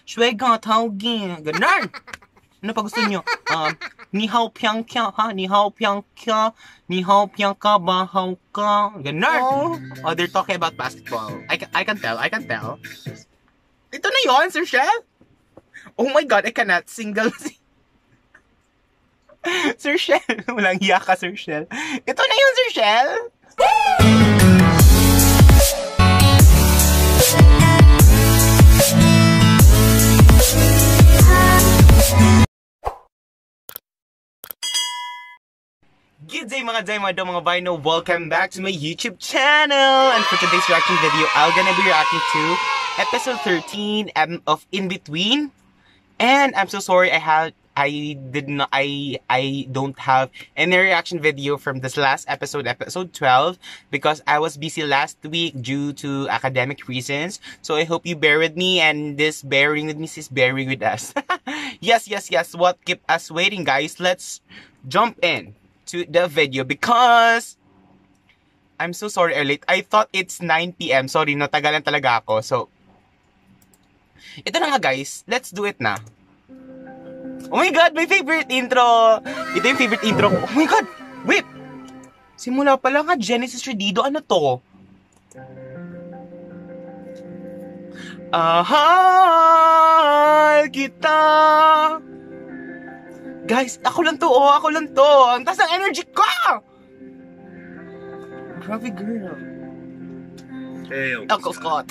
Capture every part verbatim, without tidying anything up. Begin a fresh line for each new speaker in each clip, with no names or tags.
Shui ga tao gin. Ganun! Ano pa gusto nyo? Um, ni hao piang kya, ha? Ni hao piang kya. Ni hao piang ka, ba hao ka. Ganun! Oh. oh, they're talking about basketball. I can, I can tell, I can tell. Ito na yon, Sir Shell? Oh my God, I cannot single. Sir Shell. Walang hiya ka, Sir Shell. Ito na yun, Sir Shell. Good day mga day, mga mga Bino. Welcome back to my YouTube channel. And for today's reaction video, I'm gonna be reacting to episode thirteen of In Between. And I'm so sorry I had I did not I I don't have any reaction video from this last episode, episode twelve, because I was busy last week due to academic reasons. So I hope you bear with me, and this bearing with me is bearing with us. yes, yes, yes. What kept us waiting, guys? Let's jump in to the video because I'm so sorry I'm late. I thought it's nine p m Sorry, natagalan talaga ako. So, ito na nga guys. Let's do it na. Oh my God, my favorite intro. Ito yung favorite intro ko. Oh my God, wait. Simula pa lang nga, Genesis Redido. Ano to? Ahal kita. Guys, ako lang to, oh, ako lang to. Ang taas ng energy ko! Grabe, girl.
Hey,
Uncle Scott.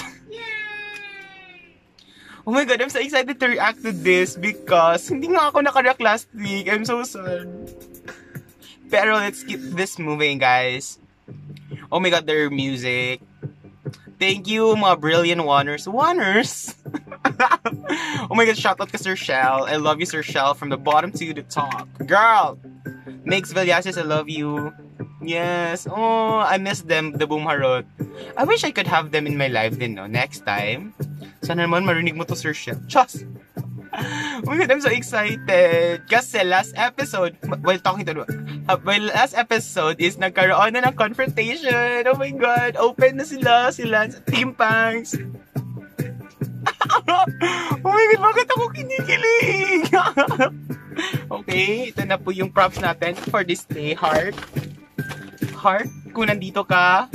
Oh my God, I'm so excited to react to this because hindi nga ako nakareact last week. I'm so sad. Pero let's keep this moving, guys. Oh my God, their music. Thank you, mga brilliant wanners. Wanners? Oh my God, shout out to Sir Shell. I love you, Sir Shell, from the bottom to the top. Girl! Mix Villasis, I love you. Yes. Oh, I miss them, the Boom Harot. I wish I could have them in my life din, no? Next time. Sana naman marinig mo to, Sir Shell. Chos! Oh my God, I'm so excited. Kasi last episode, while talking to uh, while last episode is nagkaroon na ng confrontation. Oh my God, open na sila, sila sa Team Pangs. Oh my God, bakit ako kinikilig? Okay, ito na po yung props natin for this day. Heart. Heart, kung nandito ka.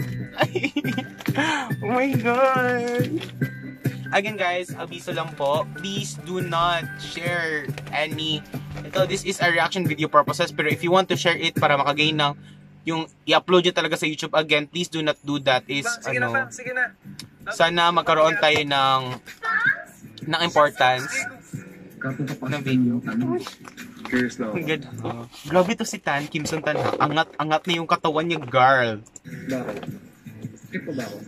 Oh my God. Again guys, abiso lang po, please do not share any, ito, this is a reaction video purposes, pero if you want to share it para makagain ng, yung i-upload nyo talaga sa YouTube, again, please do not do that. Is,
sige
ano,
na, sige na.
Sana magkaroon tayo ng, ng importance ng video.
Curious lang.
Ang ganda. Oh. Grabe to si Tan, Kimson Tan. Angat, angat na yung katawan niya, girl.
Bakit? Skip ko ba ako?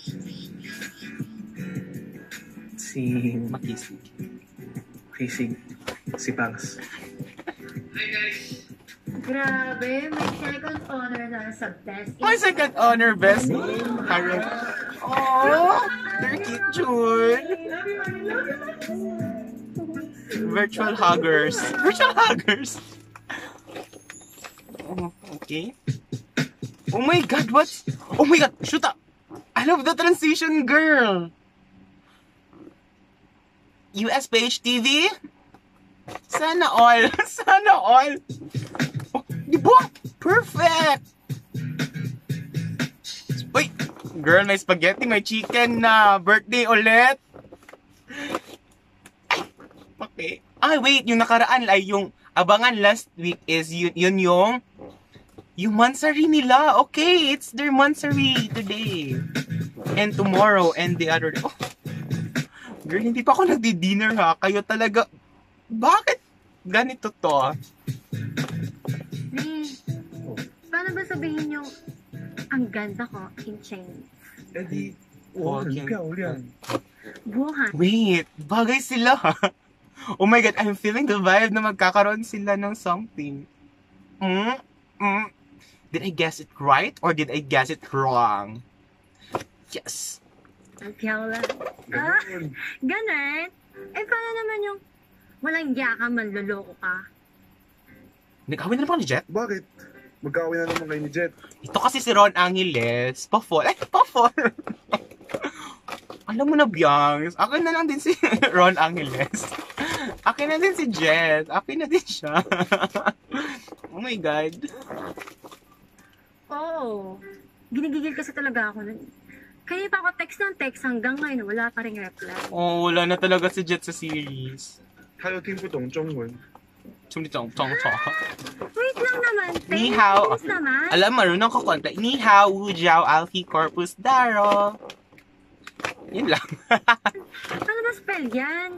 Si
Makisig.
Makisig. Si Pangs.
Hi guys! Grabe, may second honor na sa best.
My second honor, best. Harold. Oh, they're cute, June. Virtual huggers. Virtual huggers. Oh, okay. Oh my God, what's... Oh my God, shoot up. I love the transition, girl. U S P H T V? Sana all. Sana all. Oh, di ba? Perfect. Uy, girl, may spaghetti, may chicken na. Birthday ulit. Okay. Ah, wait, yung nakaraan ay yung abangan last week is yun, yun yung yung mansari nila. Okay, it's their mansari today. And tomorrow and the other day. Oh. Girl, hindi pa ako nagdi-dinner ha. Kayo talaga, bakit ganito to?
Hmm. Paano ba sabihin yung ang ganda ko in chain?
Eh di,
Oh,
oh, ikaw yan.
Buhan.
Wait, bagay sila ha. Oh my God, I'm feeling the vibe na magkakaroon sila ng something. Mm? Mm? Did I guess it right or did I guess it wrong? Yes.
Ang tiyaw lang. Ah, ganun. Eh, paano naman yung walang yaka, manloloko ka?
Nag-awin na naman ni Jet?
Bakit? Magkawin na naman kayo ni Jet.
Ito kasi si Ron Angeles. Pa-fall. Ay, pa-fall. Alam mo na, Biangs, akin na lang din si Ron Angeles. Akin na din si Jet. Akin na din siya. Oh my God.
Oo. Ginigigil kasi talaga ako nun. Kaya pa ako text ng text hanggang ngayon, wala pa rin reply.
Oh, wala na talaga si Jet sa series.
他又听不懂中文，
Chumdi-chong, chong, chong.
Wait lang naman, te.
Ni hao.
Please naman.
Alam, marunong ko konta. Ni hao, wu jiao, alfi, corpus, daro. Yun lang.
Ano ba spell yan?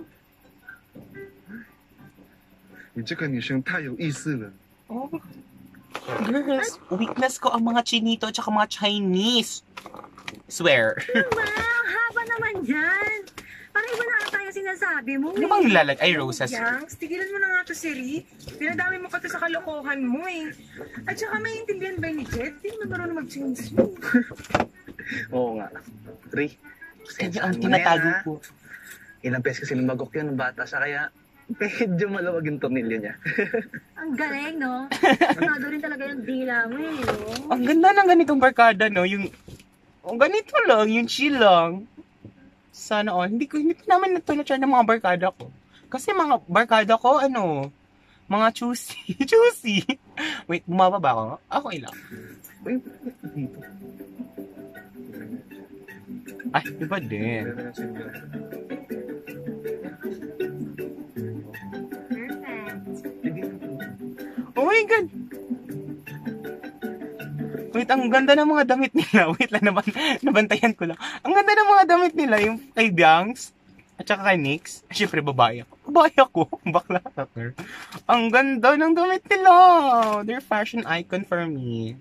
你这个女生太有意思了。
Oh. Girls, weakness ko ang mga Chinito at saka mga Chinese. Swear.
Ano ba? Ang haba naman dyan. Parang iba na ata yung sinasabi mo.
Ano bang nilalag? Ay, roses.
Yangs, tigilan mo na nga to, Siri. Pinadami mo ka to sa kalokohan mo eh. At saka may intindihan ba ni Jet? Hindi mo marunong mag-Chinese mo.
Oo nga. Ray,
Kanya ang
sensyahan mo na yan,
tinatago
ha?
ko.
Ilang beses kasi lumagok yun ng bata siya, kaya medyo malawag yung tornilyo niya.
Ang galing, no? Sunado rin talaga yung dila mo eh, no?
Ang ganda ng ganitong barkada, no? Yung, ang ganito lang, yung chill lang. Sana all. Hindi ko, hindi ko naman natulad siya ng mga barkada ko. Kasi mga barkada ko, ano, mga choosy. Choosy. Wait, bumaba ba ako? Okay lang.
Uy,
Ay, iba din.
Perfect.
Oh my God! Wait, ang ganda ng mga damit nila. Wait lang, naban nabantayan ko lang. Ang ganda ng mga damit nila, yung kay Biangs, at saka kay Nix. Siyempre, babae ako. Babae ako. Bakla ka, girl. Ang ganda ng damit nila. They're fashion icon for me.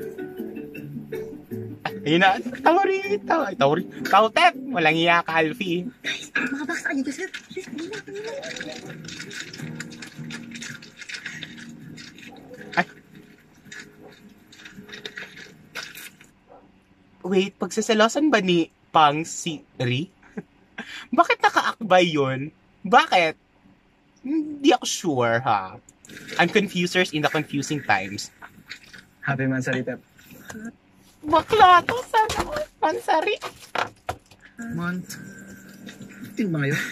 Ayun na. Taurito. Ay, Tauri. Tautep. Walang iya ka, Alfie.
Mga box tayo dito, sir. Please, kanina, kanina.
Wait, pagsaselosan ba ni Pang si Ri? Bakit nakaakbay yun? Bakit? Hindi ako sure, ha? I'm confusers in the confusing times.
happy Mansari, Pep.
Bakla to, sana all. Mansari.
Month. Tin ba ngayon?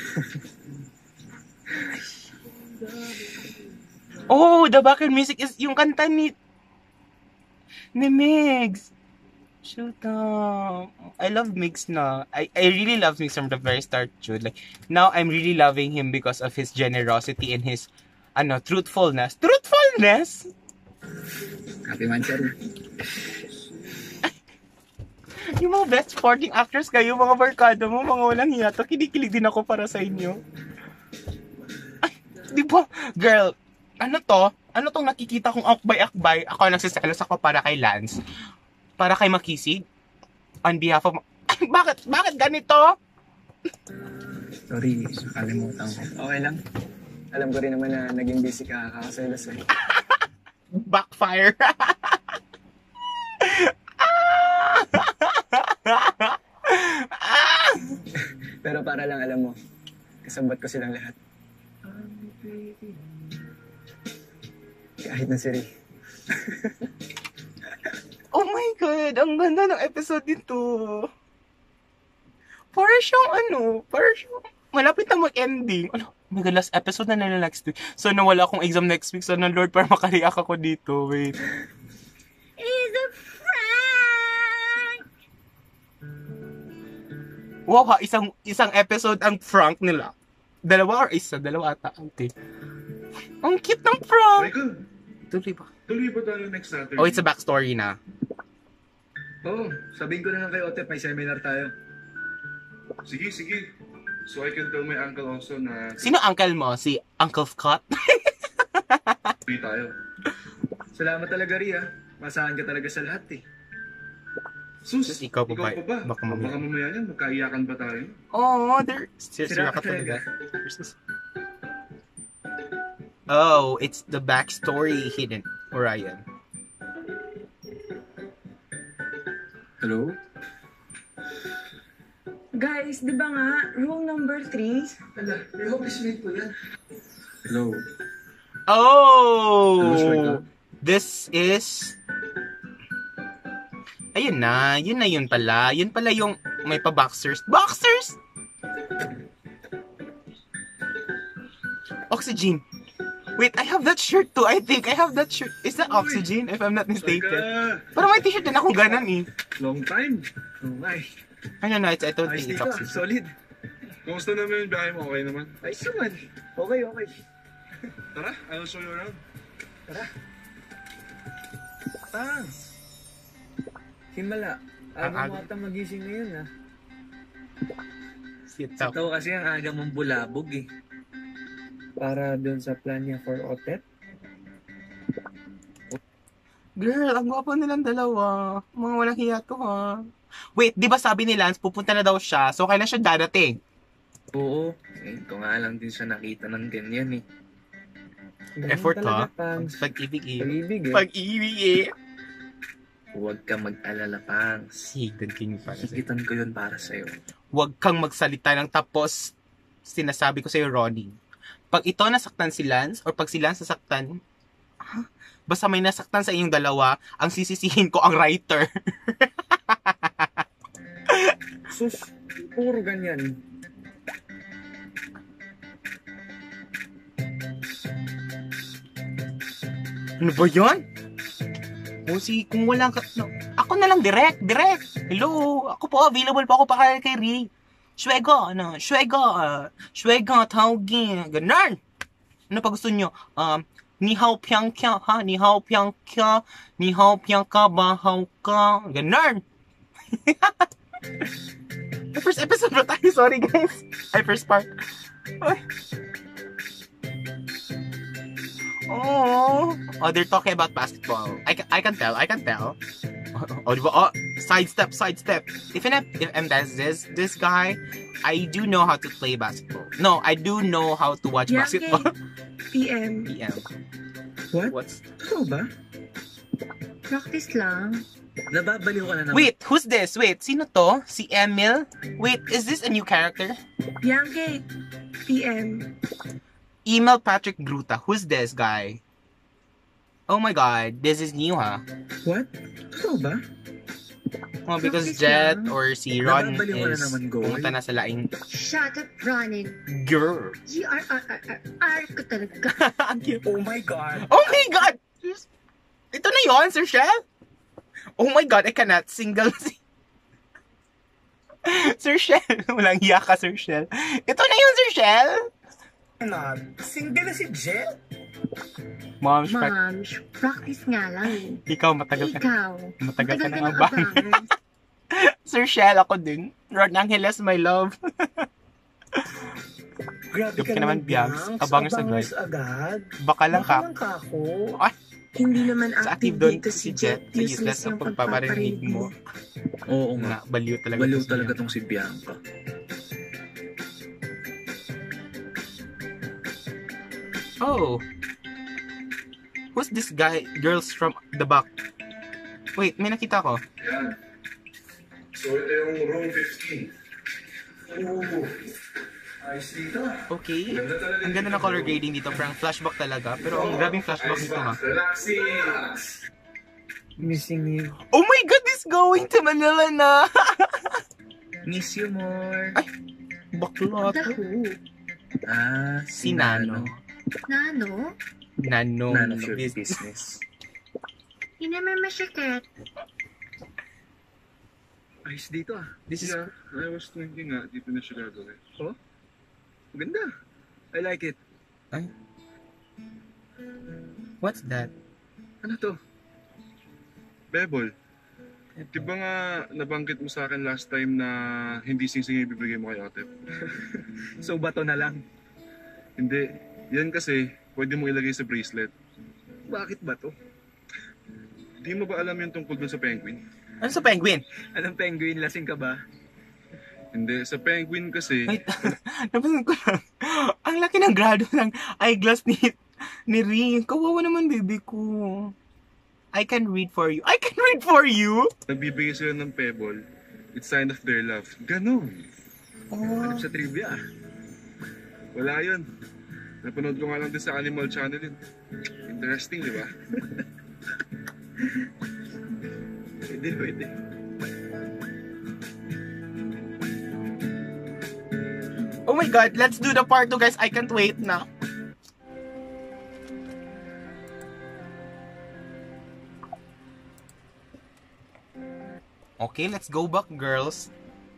Oh, the background music is yung kanta ni ni Migs. Shoot up. I love Migs na. I, I really love Migs from the very start, Jude. Like, now I'm really loving him because of his generosity and his, ano, truthfulness. Truthfulness?
Happy Mansari.
Yung mga best supporting actors kayo, mga barkada mo, mga walang hiyato, kinikilig din ako para sa inyo. Ay, di ba? Girl, ano to? Ano tong nakikita kong akbay-akbay? Ako nagsiselos ako para kay Lance. Para kay Makisig. On behalf of... Ay, bakit? Bakit ganito?
Sorry, nakalimutan ko. Okay lang. Alam ko rin naman na naging busy ka kakaselos eh.
Backfire.
Pero para lang alam mo, kasambat ko silang lahat. Kahit na si Ray.
Oh my God, ang ganda ng episode nito. Para siyang ano, para siyang malapit na mag-ending. Ano, oh my God, last episode na nila next week. So, nawala akong exam next week. So, na Lord, para makariak ako dito. Wait.
Is a prank!
Wow ha, isang, isang episode ang prank nila. Dalawa or isa? Dalawa ata. Okay. Ang cute ng prank!
Michael,
Tuloy ba?
tuloy ba tayo next Saturday?
Oh, it's a backstory na.
Oo, oh, sabihin ko na lang kay Otep, may seminar tayo.
Sige, sige. So I can tell my uncle also na
Sino uncle mo? Si Uncle Scott?
tuloy tayo.
Salamat talaga, Ria. Masahan ka talaga sa lahat eh.
Sus,
Sus, ikaw pa ba?
pa ba?
Baka mamaya.
Baka mamaya yan, magkaiyakan ba tayo?
Oh, they're...
Sira
Sira ka
ka
talaga. Oh, it's the backstory hidden. Orion.
Hello?
Guys, di ba nga, rule number three?
Ala, may office mate po yan.
Hello?
Oh!
Hello,
This is... Ayun na, yun na yun pala. Yun pala yung may pa boxers. Boxers! Oxygen. Wait, I have that shirt too. I think I have that shirt. Is that Oxygen, if I'm not mistaken?
Teka,
Parang may t-shirt din akong ganan eh.
long time.
Oo nga eh.
I don't know, it's, I don't
Ayos
think it's
dito ah.
Oxygen.
Solid.
Kumusta naman yung biyahe mo? Okay naman?
Ayos naman. Okay, okay.
Tara, I'll show you around.
Tara. Tang. Himala.
Ang
Aga
aga.
mo ata magising ngayon ah.
Sit up.
Ito kasi ang aga mong bulabog eh. Para dun sa plan niya for Otet?
Girl, ang gwapo nilang dalawa. Mga walang hiya to ha. Wait, di ba sabi ni Lance, pupunta na daw siya, so kailan siya dadating?
Oo. Eh, ito nga lang din siya nakita ng ganyan eh.
Effort ha?
talaga, Pangs.
Pag-ibig eh.
Pag-ibig eh.
Pag-ibig eh.
Huwag ka mag-alala, Pangs.
Higdan king para sa'yo.
Higitan ko yun para sa'yo.
Huwag kang magsalita ng tapos sinasabi ko sa'yo, Ronnie. Pag ito nasaktan si Lance, or pag si Lance nasaktan, ha? Basta may nasaktan sa inyong dalawa, ang sisisihin ko ang writer.
Sus, puro ganyan.
Ano ba yun? O si, kung wala ka, no, ako na lang direct, direct. Hello, ako po, available po ako para kay Ri. Shwego, ano, shwego, uh, shwego, tawagin, ganun. Ano pa gusto nyo? Um, ni hao piang kya, ha? Ni hao piang kya, ni hao piang ka, bahaw ka, ganun. The first episode na tayo, sorry guys. Ay, first part. Ay. Oh, oh, they're talking about basketball. I can, I can tell, I can tell. Oh, diba? Oh, sidestep, sidestep. If I'm, if I'm that's this, this guy, I do know how to play basketball. No, I do know how to watch
Yeah,
basketball.
P M.
P M.
What?
What's?
Ito ba?
Practice lang.
Nababaliw ka na naman.
Wait, who's this? Wait, sino to? Si Emil? Wait, is this a new character?
Yankee. P M.
Email Patrick Gruta. Who's this guy? Oh my god, this is new, huh?
What? Ito ba?
Oh, because
Practice
Jet
lang.
or si Ron
Nababaliw ka na
is
naman, Goy.
pumunta na sa laing
Shut up, Ronin.
girl.
G R R R R R ko talaga.
Oh my God.
Oh my god! Ito na yon, Sir Shell? Oh my god, I cannot single si... Sir Shell, walang hiya ka, Sir Shell. Ito na yun, Sir Shell?
Single na si Jet?
Mom, Shrek,
Ma'am, sh- practice nga lang.
ikaw matagal ka.
Ikaw.
Matagal ka nang
ng
abang. Sir Shell, ako din. Ron Angeles, my love.
Grabe
Yup ka naman, Biangs. Abangers agad.
agad.
Baka lang ka.
ka ako.
Ay,
Hindi naman
sa active
active
doon
dito
si Jet. Sa useless ang pagpaparinig mo.
Oo
Nga, baliw talaga.
Baliw
to si
talaga
Bianca.
tong si Bianca.
Oh. Who's this guy? Girls from the back. Wait, may nakita ko.
Yan. So, ito yung room fifteen. Ooh. Ayos dito.
Okay.
Ganda talaga
Ang ganda ng color grading dito. Parang flashback talaga. Pero ang grabing flashback dito ha.
Relaxing.
Missing you.
Oh my god, this going to Manila na!
Miss you more.
Ay, bakla
The
to.
who?
Ah,
Si Nano.
Nano?
Nano.
Nano
Nano
for
business.
business.
Hindi naman masyakit.
Ayos dito ah.
This is...
Yeah, I was thinking nga, dito na siya gagawin.
Oh? Ganda. I like it.
Ay. What's that?
Ano to? Bebol. Di ba nga nabanggit mo sa akin last time na hindi sing-sing ibibigay mo kay Otep?
So bato na lang.
Hindi. Yan kasi, pwede mo ilagay sa bracelet.
Bakit ba to?
Di mo ba alam yung tungkol dun sa penguin?
Ano sa penguin?
Anong penguin? Lasing ka ba?
Hindi. Sa penguin kasi,
Wait, napansin ko lang. Ang laki ng grado ng eyeglass ni, ni Ring. Kawawa naman, baby ko. I can read for you. I can read for you?
nagbibigay sila ng pebble, it's sign of their love. Ganon.
Oh.
Hanap sa trivia ah.
Wala yun. Napanood ko nga lang din sa Animal Channel yun. Interesting, di ba?
Pwede, pwede.
my god, let's do the part two, guys. I can't wait na. Okay, let's go back, girls.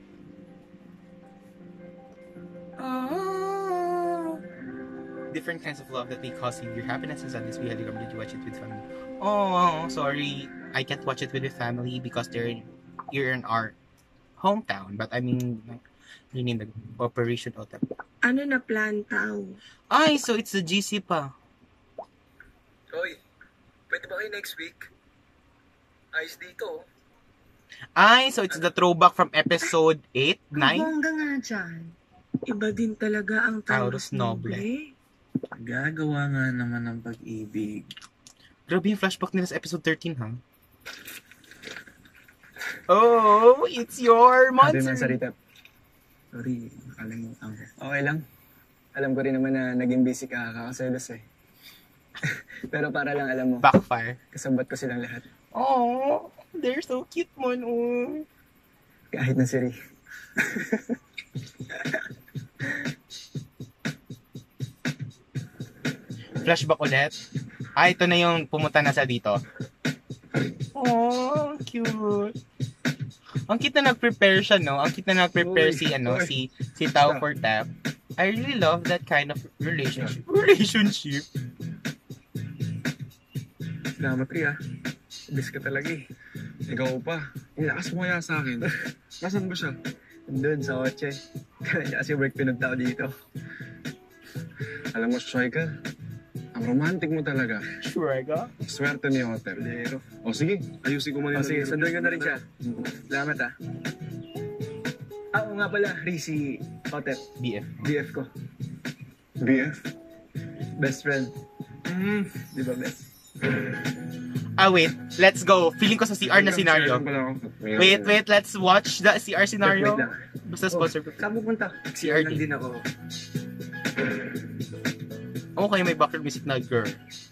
Oh.
Different kinds of love that may cause you your happiness and sadness. We highly recommend you watch it with family. Oh, sorry. I can't watch it with the family because they're here in our hometown. But I mean, yun in the Operation O T E P.
Ano na plan, tao?
Ay, so it's the G C pa.
Hoy, pwede ba kayo next week? Ayos dito.
Ay, so it's the throwback from episode eight,
Ang
nine.
bongga nga dyan.
Iba din talaga ang
Taurus
Taurus
Noble.
Noble.
Gagawa nga naman ng pag-ibig.
Grabe yung flashback nila sa episode thirteen, ha? Oh, it's your
Sabi man,
monster.
Sarita.
Sorry, nakalimutan ko.
Okay lang. Alam ko rin naman na naging busy ka, kakaselos eh. Pero para lang alam mo,
Backfire.
kasambat ko silang lahat.
Oh, they're so cute, man. Oh.
Kahit na si Ri.
Flashback ulit. Ah, ito na yung pumunta na sa dito. Oh, cute. Ang cute na nag-prepare siya, no? Ang cute na nag-prepare
Uy,
si, ano,
uy.
si, si Tao for Tap. I really love that kind of relationship. Relationship?
Salamat, Ri, ah. Bis ka talaga eh. Ikaw pa. Ang lakas mo kaya sa akin. Nasaan ba siya?
Doon sa kotse. Kaya niya kasi work pinunta ko dito.
Alam mo, Shoika, ang romantic mo talaga.
Sure ka?
Swerte ni Hotel.
Lero.
O sige, ayusin ko muna.
O sige, sunduin ko na rin siya.
Mm.
Salamat ah. Ah, oo nga pala, Ri, si Otep.
B F.
B F ko.
B F?
Best friend.
Mm.
Di ba, best?
Ah, wait. Let's go. Feeling ko sa C R na scenario. Wait, wait. Let's watch the C R scenario.
Wait lang.
Basta sponsor ko.
Saan pupunta?
C R
lang
D.
din ako.
Okay, may background music na girl.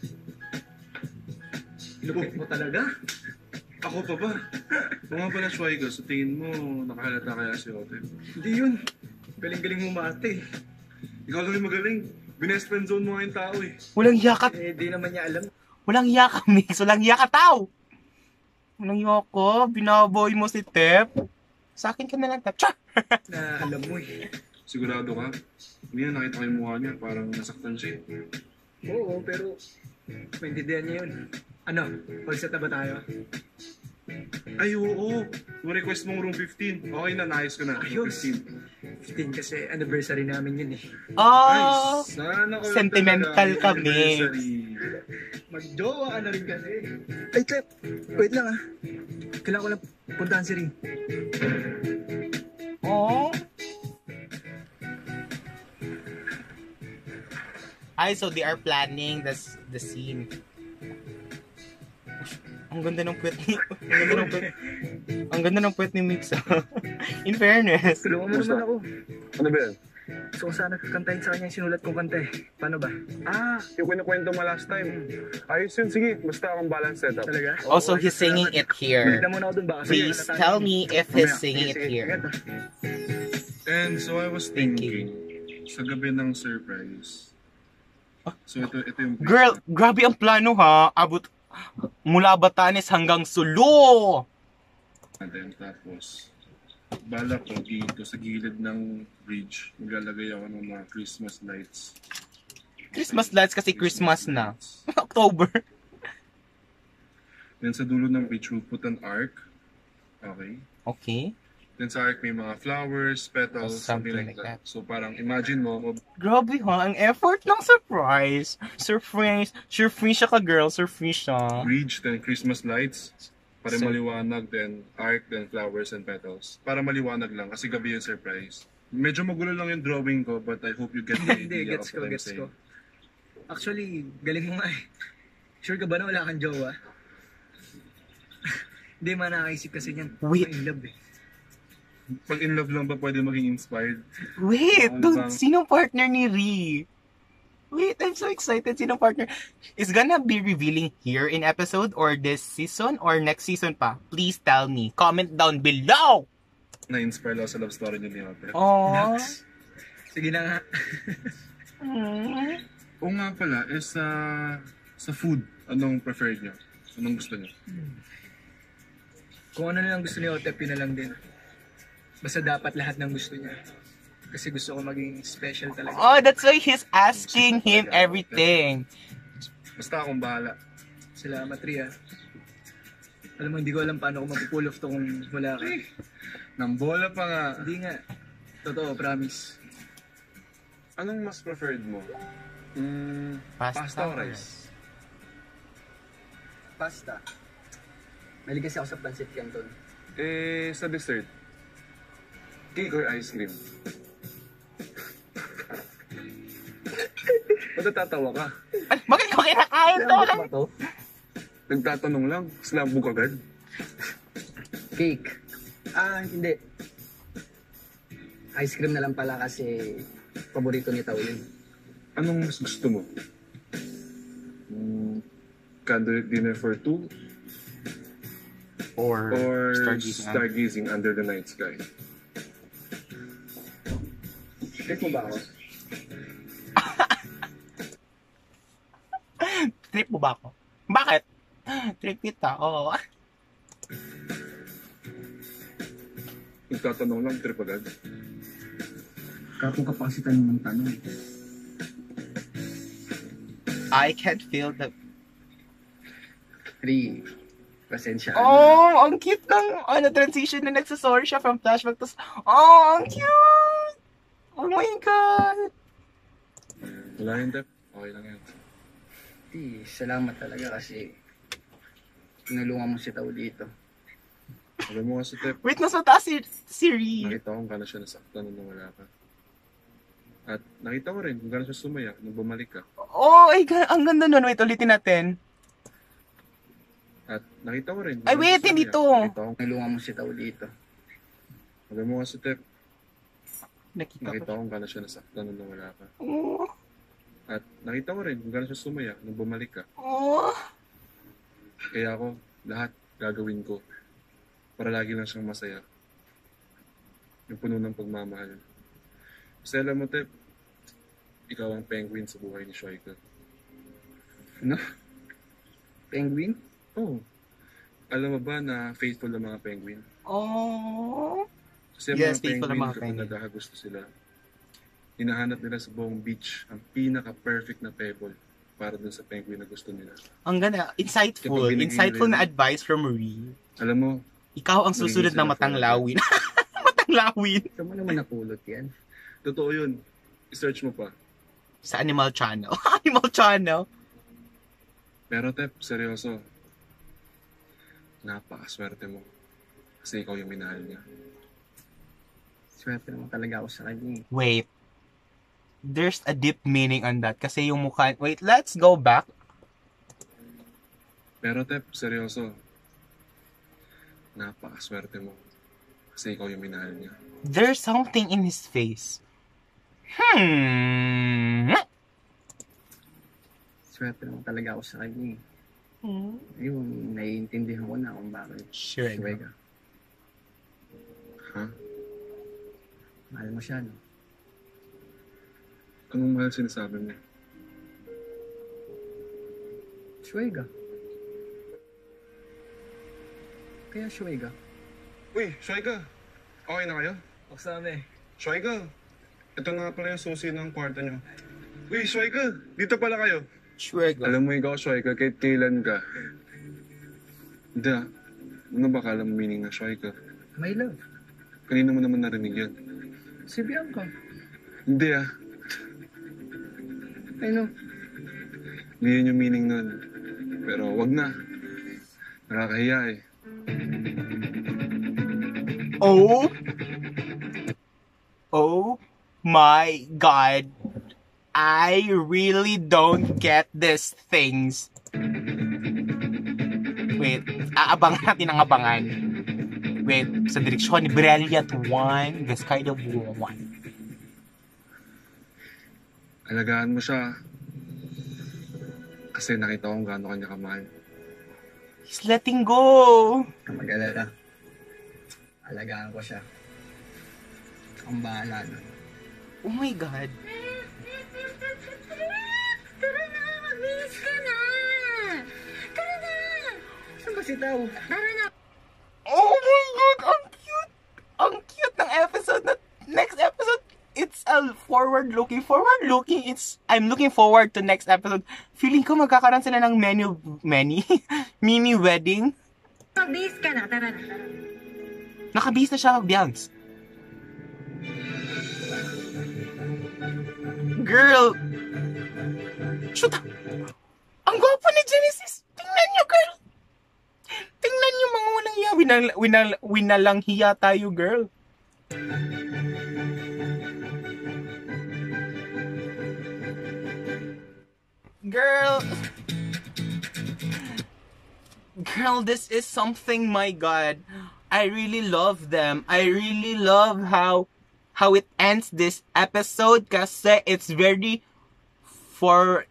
Lupit mo talaga?
Ako pa ba? O nga pala, Shoika, sa tingin mo, nakahalata kaya si Hotel?
Hindi yun. Galing-galing mo mate.
Ikaw lang yung magaling. Binest friend zone mo nga yung tao eh.
Walang yakat.
Eh, di naman niya alam.
Walang yaka, mix. Walang yaka, tao. Walang yaka. Binaboy mo si Tep. Sa akin ka na lang, Tep. Char!
Na alam mo eh.
Sigurado ka? Hindi na nakita ko yung mukha niya, parang nasaktan siya eh.
Oo, pero maintindihan niya yun. Ano? All-set na ba tayo?
Ay, oo. Yung request mong room fifteen. Okay na, naayos ko na. Room
Ayos.
fifteen.
fifteen kasi anniversary namin yun eh.
Oh!
Nice. Sana ko lang
Sentimental
talaga
kami.
anniversary.
Mag-jowa ka na rin kasi. Ay, Clep! Wait lang ah. Kailangan ko lang puntahan si Ring.
Oh! Ay, so they are planning the, the scene. Ang ganda ng puwet ni... Ang ganda ng puwet... Ang ganda ng puwet ni Mix. In fairness.
Tulungan mo
Basta.
naman ako.
Ano ba yan?
Gusto ko sana kantahin sa kanya yung sinulat kong kanta eh. Paano ba?
Ah, yung kwento mo last time. Ayos yun, sige. Basta akong balance setup.
Talaga?
Also, he's singing it here.
Balik na muna ako dun baka.
Please tell me if he's singing it here.
And so I was
Thinking.
thinking, sa gabi ng surprise. So ito, ito yung...
Girl, grabe ang plano ha. Abot mula Batanes hanggang Sulu.
And then tapos, bala ko dito sa gilid ng bridge, maglalagay ako ng mga Christmas lights.
Christmas lights kasi Christmas na. October.
Then sa dulo ng bridge, we'll put an arc. Okay.
Okay.
Then sa arc may mga flowers, petals,
Oh,
something,
something
like,
like
that. So parang imagine mo, mo
Grabe ha, ang effort ng surprise. Surprise. Surprise siya ka girl, surprise siya.
bridge, then Christmas lights. Para
So-
maliwanag, then arc, then flowers and petals. Para maliwanag lang, kasi gabi yung surprise. Medyo magulo lang yung drawing ko, but I hope you get the
Hindi,
idea
gets
of
ko,
what I'm
gets
saying.
ko. Actually, galing mo nga eh. Sure ka ba na wala kang jowa? Hindi man nakakaisip kasi niyan.
Wait.
In love eh.
Pag in love lang ba pwede maging inspired?
Wait,
Ano
dude,
bang-
sinong partner ni Ri? Wait, I'm so excited. Sinong partner? Is gonna be revealing here in episode or this season or next season pa? Please tell me. Comment down below!
Na-inspire lang sa love story niyo ni Hotel.
Oh,
Nax. Sige na nga.
Oo nga pala, eh sa, sa food, anong preferred nyo? Anong gusto nyo?
Kung ano na lang gusto ni Otep, yun na lang din. Basta dapat lahat ng gusto niya. Kasi gusto ko maging special talaga.
Oh, that's why he's asking him everything.
Basta akong bahala.
Salamat, Ria. Alam mo, hindi ko alam paano ko mapupull off to kung wala ka.
Nang bola pa nga.
Hindi nga. Totoo, promise.
Anong mas preferred mo? Mm,
Pasta
pasta o
or
rice?
Pasta. Malig kasi ako sa pancit canton.
Eh, sa dessert? Cake or ice cream? Ba't natatawa ka?
Ay, bakit ko kinakain to?
Ano ba to?
Nagtatanong lang, sinabog agad.
Cake. Ah, hindi. Ice cream na lang pala kasi paborito ni Tao yun.
Anong mas gusto mo? Mm, candlelit dinner for two?
Or,
Or
stargazing.
stargazing under the night sky?
Cake mo ba ako?
Trip mo ba ako? Bakit? Trip kita, oo.
Nagtatanong lang, trip agad.
Kapong ka pa kasi tanong ng tanong.
I can feel the...
Three. Pasensya.
Oh, ang cute ng ano, transition na nagsasorry siya from flashback to... Oh, ang cute! Oh my God!
Wala yun, Tep. Okay lang yan.
Di, salamat talaga kasi tinulungan mo si Tao dito.
Alam mo kasi, Tep,
Wait, nasa taas si, si Ree.
nakita ko kung gano'n siya nasaktan nung wala ka. At nakita ko rin kung gano'n siya sumaya nung bumalik ka.
Oh, ay, ga- ang ganda nun. Wait, ulitin natin.
At nakita ko rin kung
Ay,
gano'n
wait,
siya
hindi
sumaya.
to.
Nakita ko,
Tinulungan mo si Tao dito.
alam mo kasi, Tep,
Nakita
nakita
ko.
ko kung gano'n siya nasaktan nung wala ka.
Oh,
At nakita ko rin kung gano'n siya sumaya nung bumalik ka.
oh.
Kaya ako, lahat gagawin ko para lagi lang siyang masaya. Yung puno ng pagmamahal. Kasi alam mo, Tep, ikaw ang penguin sa buhay ni Shoika.
Penguin?
Oo. Alam mo ba na faithful ang mga penguin?
Oh.
Kasi ang
Yes,
mga
faithful ang
penguin,
mga
kapag
penguin.
nagkakagusto sila, hinahanap nila sa buong beach ang pinaka-perfect na pebble para dun sa penguin na gusto nila.
Ang ganda. Insightful.
Kapag binigay
Insightful
nila
na
yun.
advice from Ree.
Alam mo,
Ikaw ang susunod
Magiging
na
sila
matanglawin. Matanglawin.
Ito mo naman napulot yan.
totoo yun. I-search mo pa.
Sa Animal Channel. Animal Channel.
Pero Tep, seryoso. Napakaswerte mo. Kasi ikaw yung minahal niya.
Swerte naman talaga ako sa kanya. eh.
Wait. There's a deep meaning on that. Kasi yung mukha... Wait, let's go back.
Pero Tep, seryoso. Napakaswerte mo. Kasi ikaw yung minahal niya.
There's something in his face. Hmm.
Swerte naman talaga ako sa kanya. eh.
Hmm.
Ayun, naiintindihan ko na kung bakit.
Sure.
Suwega.
Ha?
Mahal mo siya, no?
Anong mahal sinasabi mo?
Suwega. Kaya Suwega.
Uy, Shoika! Okay na kayo?
Oksame.
Shoika! Ito na nga pala yung susi ng kwarto niyo. Uy, Shoika! Dito pala kayo.
Sure.
Alam mo ikaw, Shoika, kahit kailan ka. Hindi ah. Ano ba kala mo meaning ng Shoika?
My love.
Kanina mo naman narinig yun.
Si Bianca.
Hindi ah.
Ano?
Hindi yun yung meaning nun. Pero wag na. Nakakahiya eh.
Oh. Oh my God. I really don't get these things. Wait, aabangan natin ang abangan. Wait, sa direksyon ni Brilliant One, the Sky of One.
Alagaan mo siya. Kasi nakita ko kung gaano kanya kamahal.
He's letting go.
Ang mag-alala. Alagaan ko siya. Ang bahala na.
Oh my God.
Tara na, magbihis ka na. Tara na.
Saan ba si Tao?
Tara na.
Oh my God, ang cute! Ang cute ng episode na next episode. It's a forward looking, forward looking. It's I'm looking forward to next episode. Feeling ko magkakaroon sila ng menu, many, mini wedding.
Magbihis ka na. Tara na.
Nakabihis na siya mag-dance. Girl! Shoot! Ang gwapo ni Genesis! Tingnan niyo, girl! Tingnan niyo mga unang hiya. Winal, winal, winalang hiya tayo, girl. Girl! Girl, this is something, my God. I really love them. I really love how how it ends this episode kasi it's very for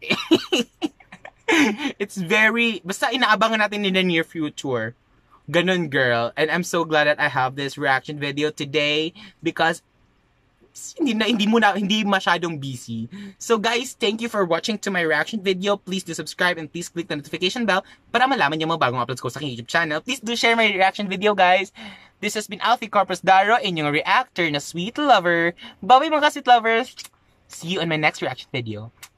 it's very basta inaabangan natin in the near future. Ganun, girl. And I'm so glad that I have this reaction video today because hindi na hindi mo na hindi masyadong busy. So guys, thank you for watching to my reaction video. Please do subscribe and please click the notification bell para malaman niyo mga bagong uploads ko sa aking YouTube channel. Please do share my reaction video, guys. This has been Alfie Corpus Daro, inyong reactor na sweet lover. Bye-bye mga sweet lovers. See you in my next reaction video.